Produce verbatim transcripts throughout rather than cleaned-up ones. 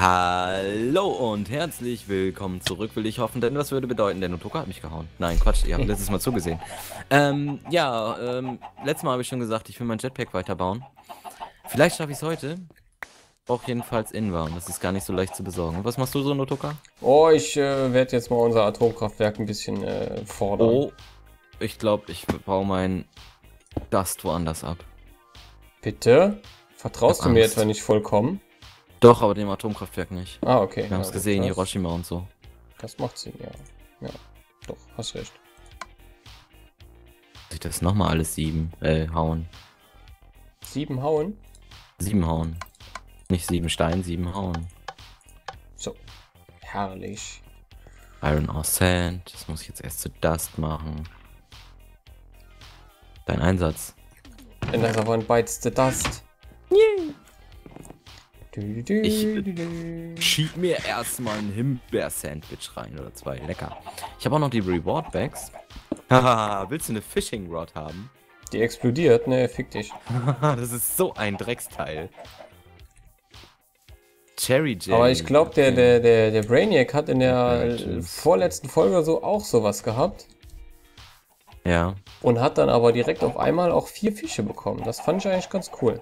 Hallo und herzlich willkommen zurück, will ich hoffen, denn das würde bedeuten, der Notoka hat mich gehauen. Nein, Quatsch, ihr habt letztes Mal zugesehen. Ähm, ja, ähm, letztes Mal habe ich schon gesagt, ich will mein Jetpack weiterbauen. Vielleicht schaffe ich es heute. Brauche jedenfalls Invar und das ist gar nicht so leicht zu besorgen. Was machst du so, Notoka? Oh, ich äh, werde jetzt mal unser Atomkraftwerk ein bisschen äh, fordern. Oh, ich glaube, ich baue mein Dust woanders ab. Bitte? Vertraust Ich du hab mir Angst. etwa nicht vollkommen? Doch, aber dem Atomkraftwerk nicht. Ah, okay. Wir haben es Ja, gesehen, das, Hiroshima und so. das macht Sinn, ja. Ja, doch, hast recht. Muss ich das nochmal alles sieben, äh, hauen? Sieben hauen? Sieben hauen. Nicht sieben Stein, sieben hauen. So. Herrlich. Iron or Sand. Das muss ich jetzt erst zu Dust machen. Dein Einsatz. And as one bites the dust. Yeah. Du, du, Ich du, du. schieb mir erstmal ein Himbeer-Sandwich rein oder zwei. Lecker. Ich habe auch noch die Reward-Bags. Haha, willst du eine Fishing Rod haben? Die explodiert? Ne, fick dich. Das ist so ein Drecksteil. Cherry Jelly. Aber ich glaube, der, Okay. der, der, der Brainiac hat in der Okay. äh, vorletzten Folge so auch sowas gehabt. Ja. Und hat dann aber direkt auf einmal auch vier Fische bekommen. Das fand ich eigentlich ganz cool.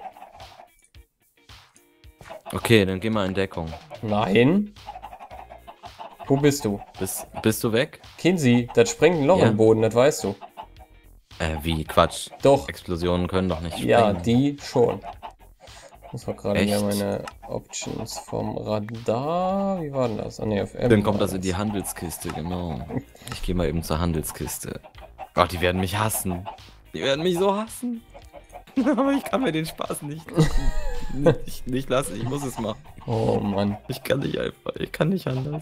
Okay, dann geh mal in Deckung. Nein. Wo bist du? Bist, bist du weg? Kinsey, das sprengt ein Loch Ja. im Boden, das weißt du. Äh, wie? Quatsch. Doch. Explosionen können doch nicht Ja, sprengen. die schon. Ich muss mal gerade hier Echt? meine Options vom Radar. Wie war denn das? Ah, nee, auf M Dann kommt war das in die Handelskiste, genau. Ich gehe mal eben zur Handelskiste. Ach, die werden mich hassen. Die werden mich so hassen. Aber ich kann mir den Spaß nicht, nicht, nicht lassen. Ich muss es machen. Oh Mann. Ich kann nicht einfach. Ich kann nicht anders.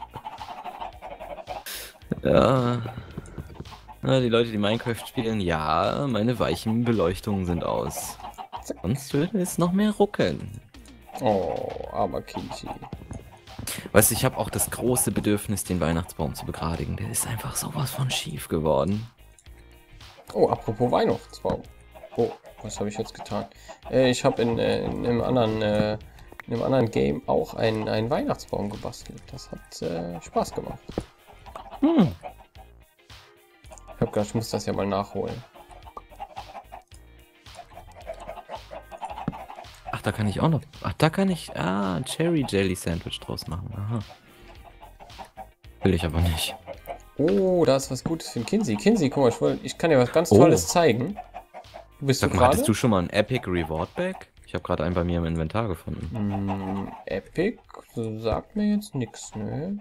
Ja. Na, die Leute, die Minecraft spielen, ja, meine weichen Beleuchtungen sind aus. Sonst würde es noch mehr ruckeln. Oh, aber Kinsey. Weißt du, ich habe auch das große Bedürfnis, den Weihnachtsbaum zu begradigen. Der ist einfach sowas von schief geworden. Oh, apropos Weihnachtsbaum. Oh, was habe ich jetzt getan? Äh, ich habe in, äh, in einem anderen, äh, in einem anderen Game auch einen, einen Weihnachtsbaum gebastelt. Das hat äh, Spaß gemacht. Hm. Ich habe gedacht, ich muss das ja mal nachholen. Ach, da kann ich auch noch. Ach, da kann ich. Ah, ein Cherry Jelly Sandwich draus machen. Aha. Will ich aber nicht. Oh, da ist was Gutes für den Kinsey. Kinsey, guck mal, ich, wollt, ich kann dir was ganz Oh. Tolles zeigen. Wo bist Sag du mal, hattest gerade? du schon mal ein Epic Reward Bag? Ich habe gerade einen bei mir im Inventar gefunden. Hm, Epic? Sagt mir jetzt nichts, ne?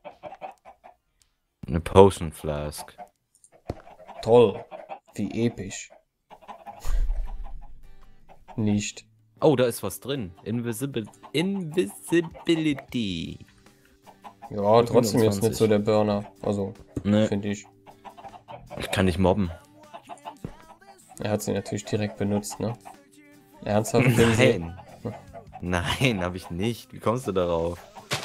Eine Potion Flask. Toll. Wie episch. Nicht. Oh, da ist was drin. Invisibil Invisibility. Ja, trotzdem jetzt nicht fünfundzwanzig. so der Burner. Also, Ne, finde ich. ich kann nicht mobben. Er hat sie natürlich direkt benutzt, ne? Ernsthaft? Kinsey? Nein. Nein, habe ich nicht. Wie kommst du darauf?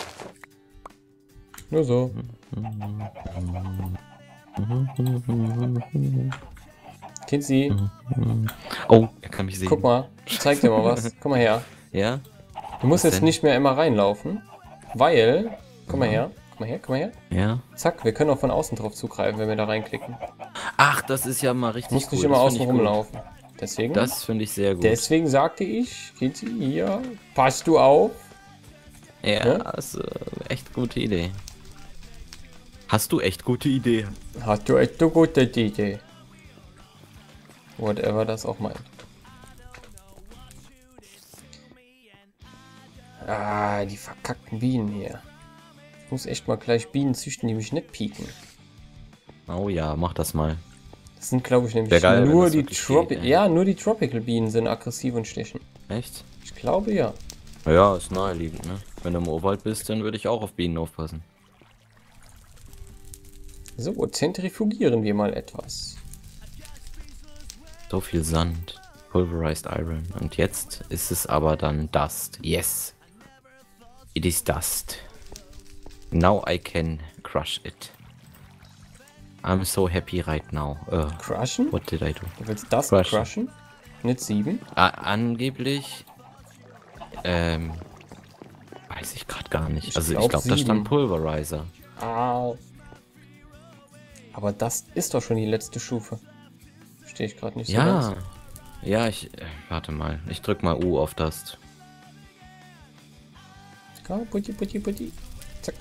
Nur so. Kinsey, Oh, er kann mich sehen. guck mal. Ich zeig dir mal was. Guck mal her. Ja? Du musst Was jetzt denn? nicht mehr immer reinlaufen, weil... Guck mal her. Guck mal her, guck mal her. Ja. Zack, wir können auch von außen drauf zugreifen, wenn wir da reinklicken. Ach, das ist ja mal Du richtig musst cool. nicht immer Das außen find ich gut. rumlaufen. Deswegen, Das finde ich sehr gut. deswegen sagte ich, Kinsey, hier, passt du auf. Ja, Ne? das ist äh, echt gute Idee. Hast du echt gute Idee? Hast du echt eine gute Idee. Whatever das auch meint. Ah, die verkackten Bienen hier. Ich muss echt mal gleich Bienen züchten, die mich nicht pieken. Oh ja, mach das mal. Das sind, glaube ich, nämlich Wär geil, wenn nur das die wirklich Tropi geht, ey. Ja, nur die Tropical Bienen sind aggressiv und stechen. Echt? Ich glaube ja. Ja, ist naheliegend, ne? Wenn du im Urwald bist, dann würde ich auch auf Bienen aufpassen. So, zentrifugieren wir mal etwas. So viel Sand. Pulverized Iron. Und jetzt ist es aber dann Dust. Yes. It is Dust. Now I can crush it. I'm so happy right now. Uh, Crushen? what did I do? Du willst das Crushen. crushen? Nicht sieben? A angeblich. Ähm. Weiß ich gerade gar nicht. Ich also glaub ich glaube, da sieben. stand Pulverizer. Ah. Aber das ist doch schon die letzte Stufe. Verstehe ich gerade nicht so Ja. ganz. Ja, ich... Äh, warte mal. Ich drück mal U auf das. Komm, putti, putti, putti. Zack.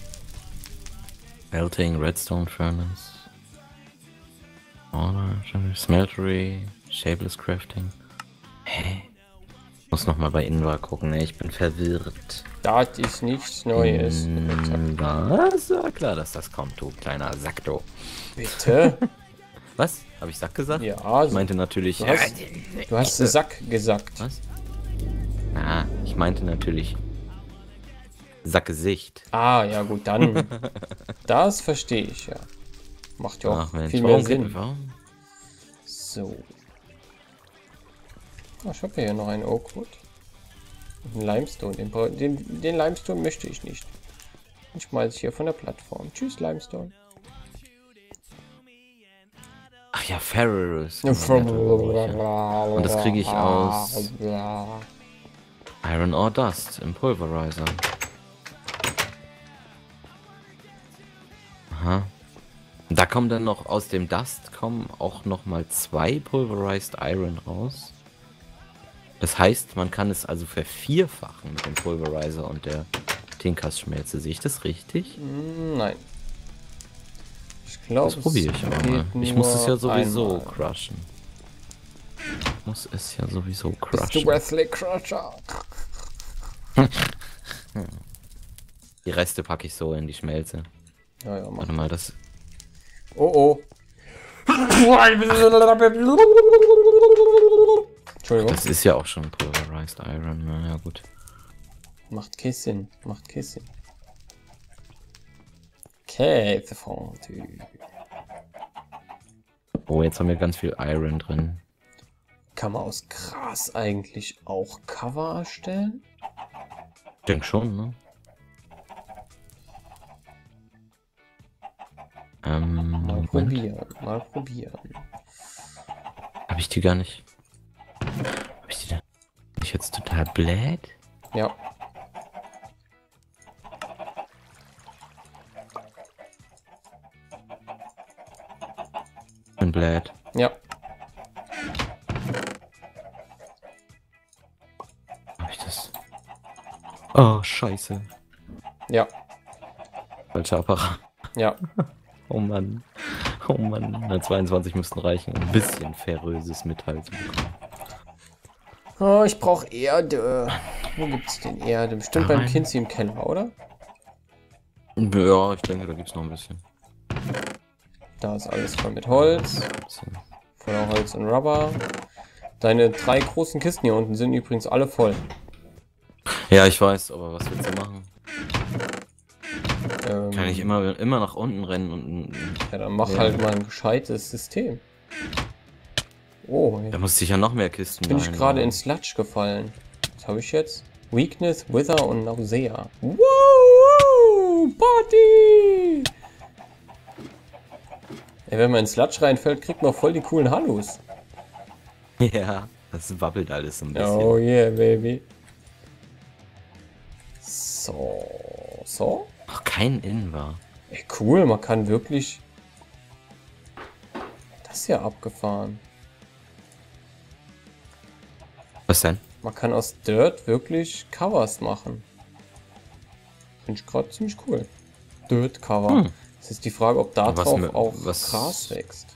Melting, Redstone Furnace. Order, Smeltery, Shapeless Crafting. Hä? Muss noch mal bei Invar gucken, ey, ich bin verwirrt. Das ist nichts Neues. Mm, was? Ja, klar, dass das kommt, du kleiner Sack, du. Bitte? Was? Habe ich Sack gesagt? Ja, Ich meinte natürlich... du hast, du hast Sack gesagt. Was? Na, ich meinte natürlich... Sackgesicht. Ah, ja gut, dann. Das verstehe ich, ja. Macht ja auch Ach Mensch, viel mehr warum Sinn. gibt- warum? So. Ah, ich habe hier noch einen Oakwood. Und einen Limestone. Den, bra- den, den Limestone möchte ich nicht. Den schmeiße ich hier von der Plattform. Tschüss, Limestone. Ach ja, Ferrous. Und Und das kriege ich aus Iron Ore Dust im Pulverizer. Aha. Da kommen dann noch aus dem Dust kommen auch noch mal zwei Pulverized Iron raus. Das heißt, man kann es also vervierfachen mit dem Pulverizer und der Tinkers-Schmelze. Sehe ich das richtig? Nein. Ich glaube, Das probiere ich aber mal. Ich muss es ja sowieso crushen. Ich muss es ja sowieso Bist crushen. du Wesley Crusher? Die Reste packe ich so in die Schmelze. Ja, ja, mach. Warte mal, das... Oh oh. Entschuldigung. Das ist ja auch schon Pulverized Iron. Na ja, gut. Macht Kissen. Macht Kissen. Käsefondue. Oh, jetzt haben wir ganz viel Iron drin. Kann man aus Gras eigentlich auch Cover erstellen? Ich denke schon, ne? Ähm, Mal Moment. probieren. Mal probieren. Hab ich die gar nicht... Hab ich die da... Bin ich jetzt total blöd? Ja. Bin blöd. Ja. Hab ich das... Oh, scheiße. Ja. Falscher Apparat. Ja. Oh Mann. Oh Mann. Na, zweiundzwanzig müssten reichen, um ein bisschen ferröses Metall zu bekommen. Oh, ich brauche Erde. Wo gibt's denn Erde? Bestimmt beim Kinsey im Keller, oder? Ja, ich denke, da gibt's noch ein bisschen. Da ist alles voll mit Holz. bisschen. Voller Holz und Rubber. Deine drei großen Kisten hier unten sind übrigens alle voll. Ja, ich weiß, aber was willst du machen? Ähm, Kann ich immer, immer nach unten rennen und... Ja, dann mach Ja. halt mal ein gescheites System. Oh, Da jetzt muss ich ja noch mehr Kisten bin ich rein, gerade aber- in Sludge gefallen. Was habe ich jetzt? Weakness, Wither und Nausea. Woo! Party! Ey, wenn man in Sludge reinfällt, kriegt man voll die coolen Hallos. Ja, das wabbelt alles so ein bisschen. Oh yeah, baby. So. So? Ach, kein Invar. Ey, cool, man kann wirklich... Das ist ja abgefahren. Was denn? Man kann aus Dirt wirklich Covers machen. Finde ich gerade ziemlich cool. Dirt Cover. Hm. Es ist die Frage, ob da Was drauf mit- auch was- Gras wächst.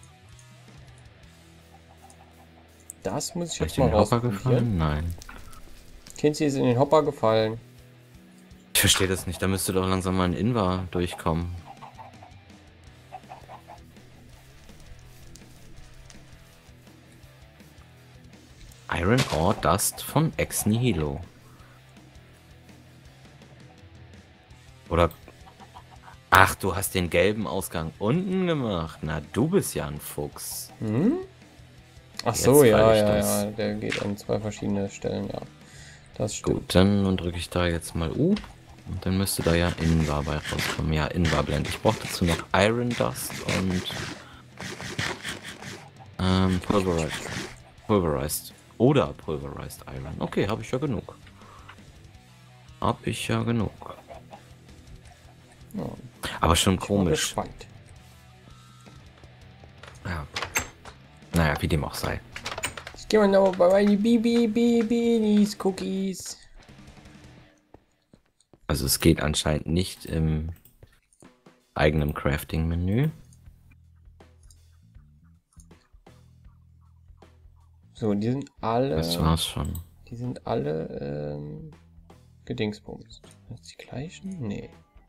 Das muss ich Hab jetzt ich mal den Hopper rausprobieren. gefallen? Nein. Kinsey ist in den Hopper gefallen. Ich verstehe das nicht. Da müsste doch langsam mal ein Invar durchkommen. Iron Ore Dust von Ex Nihilo. Oder... Ach, du hast den gelben Ausgang unten gemacht. Na, du bist ja ein Fuchs. Hm? Ach Jetzt so, ja, weiß ich ja, das. ja. Der geht an zwei verschiedene Stellen, ja. Das stimmt. Gut, dann drücke ich da jetzt mal U. Und dann müsste da ja Invar bei rauskommen. Ja, Invar Blend. Ich brauche dazu noch Iron Dust und ähm, Pulverized. Pulverized. Oder Pulverized Iron. Okay, habe ich ja genug. Hab ich ja genug. Ja, Aber schon ich bin komisch. gespannt. Ja. Naja, wie dem auch sei. Ich gehe mal noch bei meinen Bibi Bibinis Cookies. Also es geht anscheinend nicht im eigenen Crafting-Menü. So, die sind alle. Das war's schon. Die sind alle ähm, Gedingsbums. Sind das die gleichen? Nee.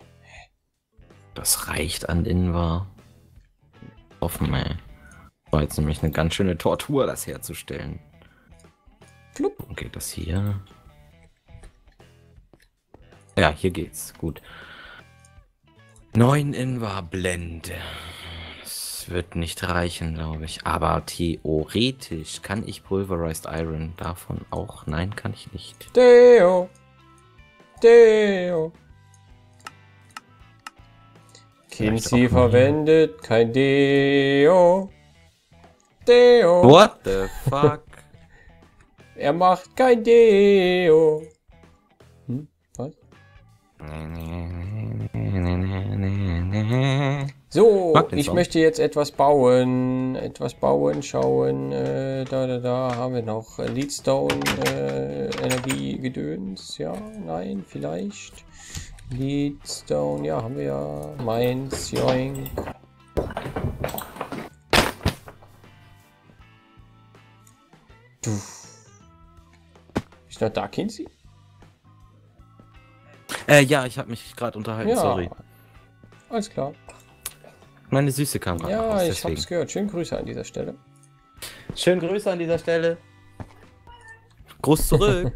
Das reicht an Invar. Offen, ey. War jetzt nämlich eine ganz schöne Tortur, das herzustellen. Flupp. Und geht das hier? Ja, hier geht's. Gut. neun Invar Blende. Das wird nicht reichen, glaube ich. Aber theoretisch kann ich Pulverized Iron davon auch. Nein, kann ich nicht. Deo. Deo. Kinzi verwendet kein Deo. Deo. What the fuck? Er macht kein Deo. Hm? Was? So, Mag den ich Song. möchte jetzt etwas bauen. Etwas bauen, schauen. Äh, da, da, da haben wir noch äh, Leadstone, äh, Energiegedöns. Ja, nein, vielleicht. Leadstone, ja, haben wir ja. Meins, joink. Du. Ist noch da, Kinzi? Äh, ja, ich habe mich gerade unterhalten, Ja. sorry. Alles klar. Meine Süße kam gerade Ja, raus, ich deswegen. hab's gehört. Schönen Grüße an dieser Stelle. Schönen Grüße an dieser Stelle. Gruß zurück.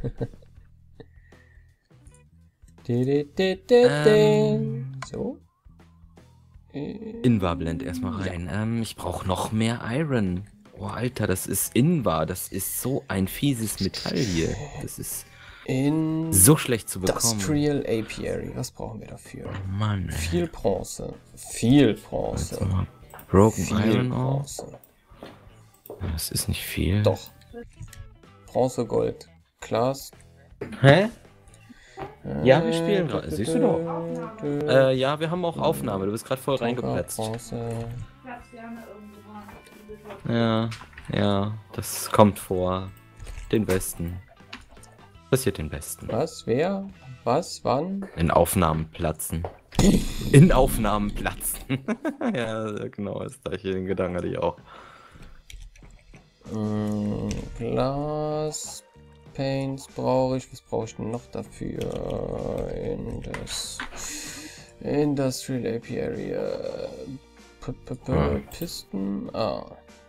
Ähm. So. Äh, Invar blend erstmal rein. Ähm, ich brauche noch mehr Iron. Oh, Alter, das ist Invar. Das ist so ein fieses Metall hier. Das ist In so schlecht zu bekommen. Industrial Apiary. Was brauchen wir dafür? Oh Mann, ey. Viel Bronze. Viel Bronze. Jetzt mal Broken Viel Iron auch. Bronze. Das ist nicht viel. Doch. Bronze, Gold, Glas. Hä? Ja, wir spielen gerade. Siehst du doch. doch. Äh, ja, wir haben auch Aufnahme. Du bist gerade voll reingeplatzt. Bronze. Ja, ja, das kommt vor. Den Besten. Passiert den Besten. Was? Wer? Was? Wann? In Aufnahmen platzen. In Aufnahmen platzen. Ja, genau, das gleiche den Gedanken hatte ich auch. Mm, Glas. Paints brauche ich. Was brauche ich denn noch dafür? In das Industrial Apiary. P -p -p Hm. Pisten. Ah.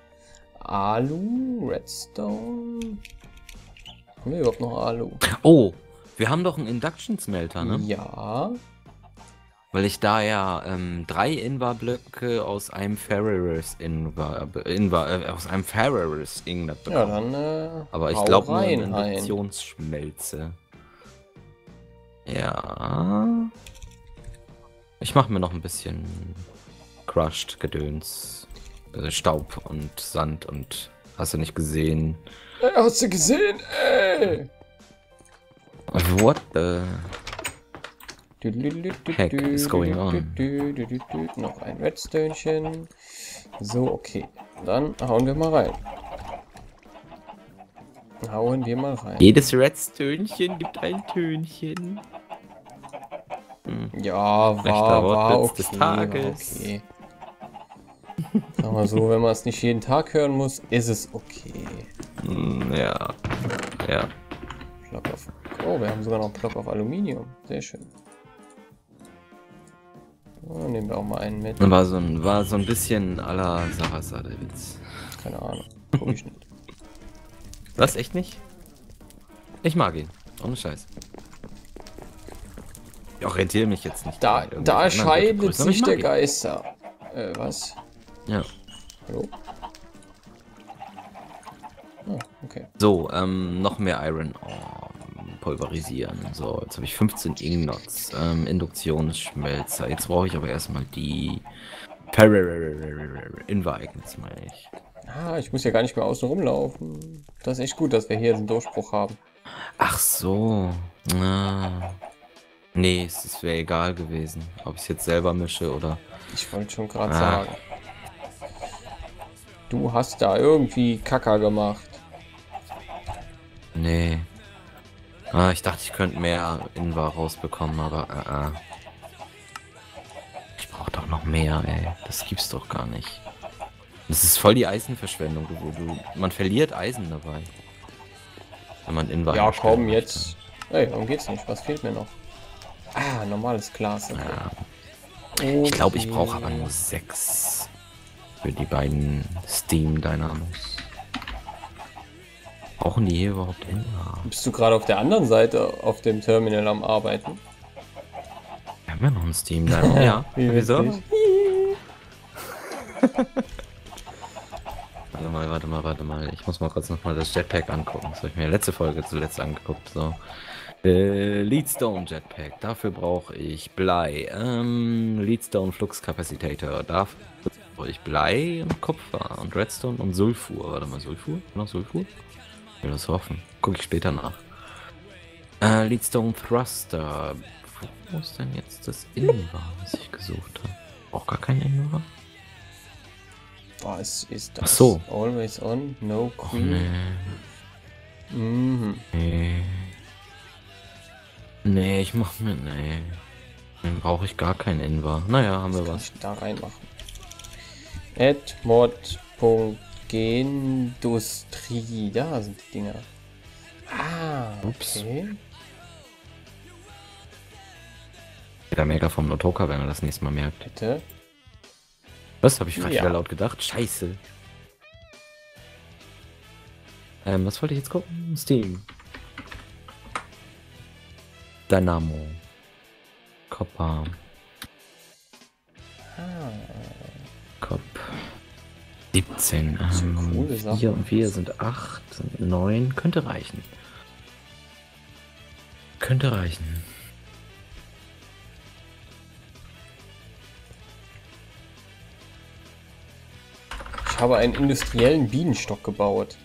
Alu. Redstone. Haben wir überhaupt noch Alu? Oh, wir haben doch einen Induction Smelter, ne? Ja. Weil ich da ja ähm, drei Invar-Blöcke aus einem Ferrous Invar, Invar äh, aus einem Ferrous Ingot Ja, bekomme. dann äh, Aber ich hau glaube nur rein, eine ein. Induktionsschmelze. Ja. Ich mache mir noch ein bisschen Crushed Gedöns. Also Staub und Sand und hast du nicht gesehen. Ey, hast du gesehen? Ey! What the? Heck is going on? Noch ein Redstone. So, okay. Dann hauen wir mal rein. Hauen wir mal rein. Jedes Redstönchen gibt ein Tönchen. Hm. Ja, Rechter war, war Wortwitz okay. des War Tages. okay. Sag mal so, wenn man es nicht jeden Tag hören muss, ist es okay. Hm, ja. Ja. Block auf. Oh, wir haben sogar noch einen Block auf Aluminium. Sehr schön. Oh, nehmen wir auch mal einen mit. War so ein, war so ein bisschen à la Sarasa, der Witz. Keine Ahnung. Guck ich nicht. Was, echt nicht? Ich mag ihn. Ohne Scheiß. Ich orientiere mich jetzt nicht. Da, an irgendwelchen da anderen scheidet Größen, aber ich sich mag der ihn. Geister. Äh, was? Ja. Hallo? Ah, okay. So, ähm, noch mehr Iron Ore pulverisieren. So, jetzt habe ich fünfzehn Ingots. Ähm, Induktionsschmelzer. Jetzt brauche ich aber erstmal die Invar-Ignits, meine ich. Ah, ich muss ja gar nicht mehr außen rumlaufen. Das ist echt gut, dass wir hier den Durchbruch haben. Ach so. Ah. Nee, es es wäre egal gewesen, ob ich es jetzt selber mische oder... Ich wollte schon gerade Ah. sagen. Du hast da irgendwie Kacker gemacht. Nee. Ah, ich dachte, ich könnte mehr Invar rausbekommen, aber äh, äh. Ich brauche doch noch mehr, ey. Das gibt's doch gar nicht. Das ist voll die Eisenverschwendung. Du, du, man verliert Eisen dabei. Wenn man Invar Ja, herstellen komm, möchte. jetzt. Ey, warum geht's nicht? Was fehlt mir noch? Ah, normales Glas. Okay. Ja. Okay. Ich glaube, ich brauche aber nur sechs für die beiden Steam Dynamos. Brauchen die hier überhaupt Invar? Bist du gerade auf der anderen Seite auf dem Terminal am Arbeiten? Wir haben ja noch ein Steam Dynamo. Ja, Wie wieso? witzig. Warte mal, warte mal, warte mal. Ich muss mal kurz noch mal das Jetpack angucken. Das habe ich mir letzte Folge zuletzt angeguckt. So. Äh, Leadstone Jetpack. Dafür brauche ich Blei. Ähm, Leadstone Fluxkapazitator. Dafür brauche ich Blei und Kupfer und Redstone und Sulfur. Warte mal, Sulfur? Noch Sulfur? Ich will das hoffen. Gucke ich später nach. Äh, Leadstone Thruster. Wo ist denn jetzt das Invar, was ich gesucht habe? Auch gar kein Invar? Was ist das? Ach so. Always on, no Oh, queen. nee. Mhm. Nee. Nee, ich mach mir. Nee. Dann brauche ich gar kein Invar. Naja, haben wir Kann was. ich da reinmachen. Admod.Gendustrie. Da sind die Dinger. Ah, Ups. okay. Der Maker vom Notoka, wenn er das nächste Mal merkt. Bitte. Was habe ich gerade Ja. wieder laut gedacht? Scheiße. Ähm, was wollte ich jetzt gucken? Steam. Dynamo. Copper. Ah, Cop. siebzehn. Das sind Ähm, coole Sachen. vier und vier sind acht. neun. Könnte reichen. Könnte reichen. ich habe einen industriellen Bienenstock gebaut.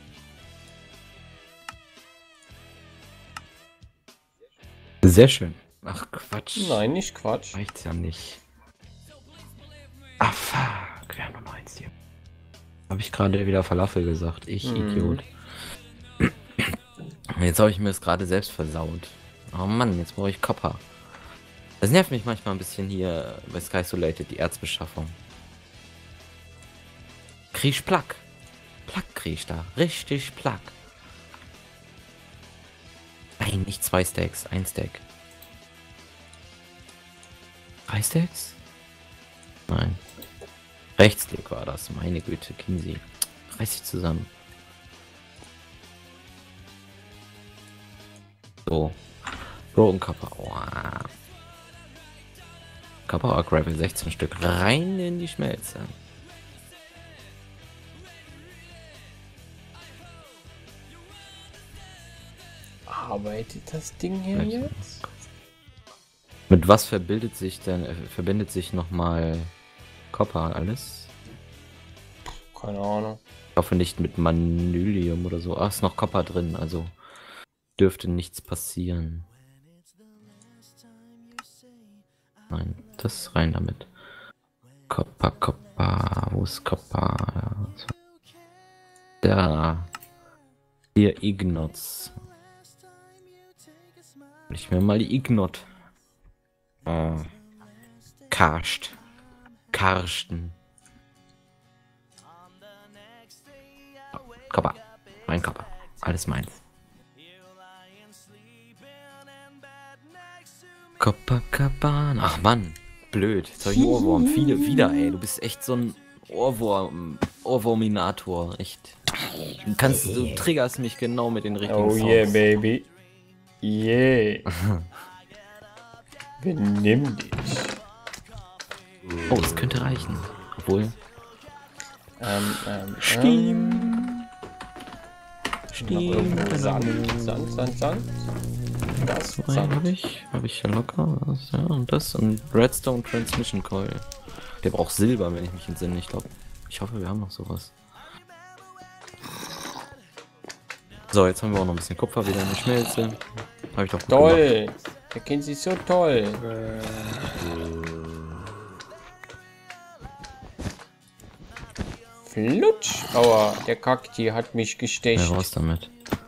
Sehr schön. Ach Quatsch. Nein, nicht Quatsch. Reicht's ja nicht. Ah fuck. Wir haben noch eins hier. Habe ich gerade wieder Falafel gesagt. Ich Mhm. Idiot. Jetzt habe ich mir das gerade selbst versaut. Oh Mann, jetzt brauche ich Copper. Das nervt mich manchmal ein bisschen hier bei Sky Solated, die Erzbeschaffung. Krieg ich Plack. Plack krieg ich da. Richtig Plack. Nein, nicht zwei Stacks, ein Stack. Drei Stacks? Nein. Rechtsklick war das, meine Güte, Kinsey. Reiß dich zusammen. So. Broken Copper. Oh. Copper Arc Gravel sechzehn Stück. Rein in die Schmelze. Arbeitet das Ding hier Also. jetzt? Mit was verbindet sich denn, äh, verbindet sich nochmal Copper alles? Keine Ahnung. Ich hoffe nicht mit Manylium oder so. Ach, ist noch Copper drin, also dürfte nichts passieren. Nein, das rein damit. Copper, Copper, wo ist Copper? Da. Hier Ignots. Ich mir mal die Ignot. Äh, Karst. Karsten. Copper. Mein Copper. Alles meins. Copacabana. Ach Mann. Blöd. Jetzt hab ich einen Ohrwurm. Viele, wieder, ey. Du bist echt so ein Ohrwurm. Ohrwurminator. Echt. Du kannst, du triggerst mich genau mit den richtigen Oh Songs. yeah, baby. Yeah. Benimm dich. Oh, das könnte reichen. Obwohl. Ähm, ähm, Steam. ähm, Steam. Sand, Sand, Sand, Sand. Das, Zwei Sand. habe ich. Habe ich ja locker. Was, ja, und das. Und Redstone Transmission Coil. Der braucht Silber, wenn ich mich entsinne. Ich glaube. Ich hoffe, wir haben noch sowas. So, jetzt haben wir auch noch ein bisschen Kupfer wieder in der Schmelze. Habe ich doch gut gemacht. Toll. Der kennt sich so toll. Flutsch. Aua, der Kakti hat mich gestecht. Ja, raus damit.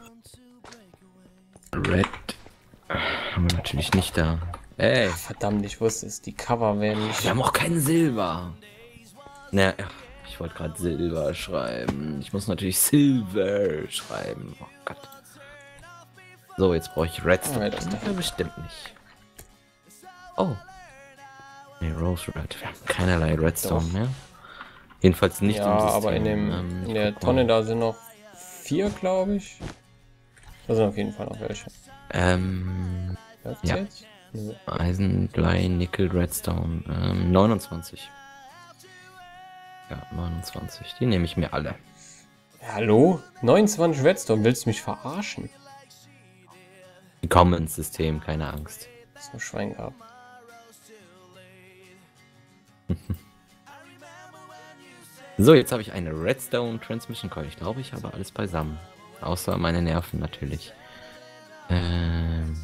Red. Haben wir natürlich nicht da. Ey. Verdammt, ich wusste es. Die Cover werden nicht... Wir haben auch kein Silber. Na, ich wollte gerade Silber schreiben. Ich muss natürlich Silver schreiben. Oh Gott. So, jetzt brauche ich Redstone. Ah, das ja, bestimmt nicht. Oh. Nee, Rose Red. Wir haben keinerlei Redstone Doch. mehr. Jedenfalls nicht ja, im System. aber in, dem, ähm, in der Tonne da sind noch vier, glaube ich. Da sind auf jeden Fall noch welche. Ähm, Läuft's ja. jetzt? Nö. Eisen, Blei, Nickel, Redstone. Ähm, neunundzwanzig. Ja, neunundzwanzig. Die nehme ich mir alle. Ja, hallo? neunundzwanzig Redstone, willst du mich verarschen? Die kommen ins System, keine Angst. So Schwein gehabt. So, jetzt habe ich eine Redstone Transmission Coil. Ich glaube, ich habe alles beisammen. Außer meine Nerven natürlich. Ähm.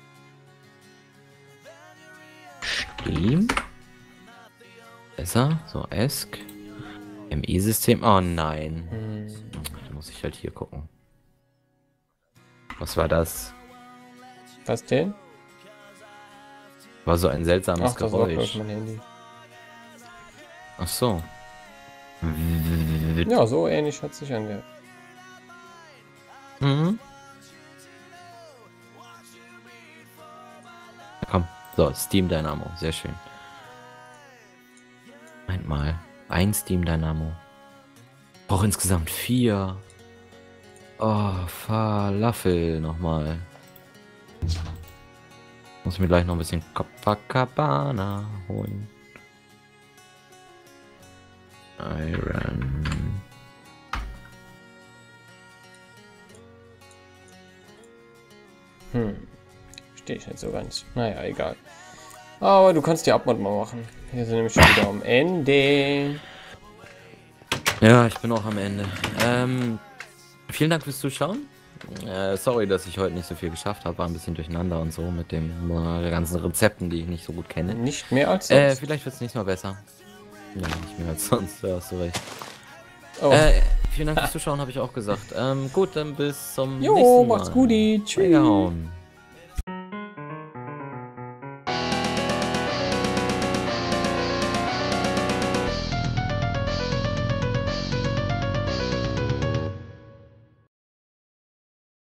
Steam. Besser. So, Esk. M I-System. Oh nein. Hm. Da muss ich halt hier gucken. Was war das? Was denn? War so ein seltsames Ach, das war Geräusch. bloß mein Handy. Ach so. Ja, so ähnlich hat sich angehört. Mhm. Komm, so, Steam Dynamo, sehr schön. Einmal, ein Steam Dynamo. Auch insgesamt vier. Oh, Falafel nochmal. Muss mir gleich noch ein bisschen Copacabana holen. Iron. Hm. Stehe ich nicht so ganz. Naja, egal. Aber du kannst die Abmod mal machen. Wir sind nämlich schon wieder am Ende. Ja, ich bin auch am Ende. Ähm, vielen Dank fürs Zuschauen. Äh, sorry, dass ich heute nicht so viel geschafft habe. War ein bisschen durcheinander und so mit den äh, ganzen Rezepten, die ich nicht so gut kenne. Nicht mehr als sonst. Äh, vielleicht wird es nächstes Mal besser. Ja, nicht mehr als sonst, da hast du recht. Oh. Äh, vielen Dank fürs Zuschauen, habe ich auch gesagt. Ähm, gut, dann bis zum Jo, nächsten Mal. macht's gut. Tschüss. Reingehauen.